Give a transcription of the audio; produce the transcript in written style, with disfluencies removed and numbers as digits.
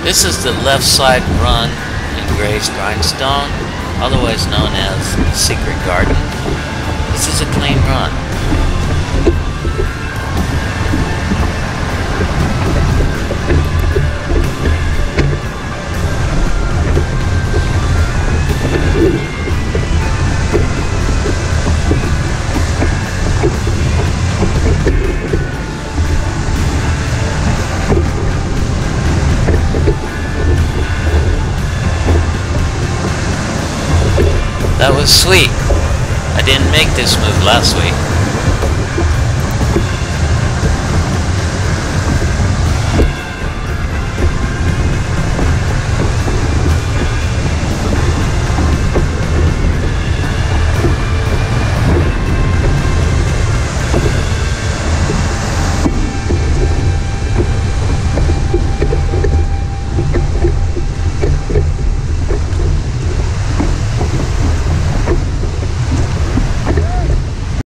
This is the left side run in Gray's Grindstone, otherwise known as Secret Garden. This is a clean run. That was sweet. I didn't make this move last week.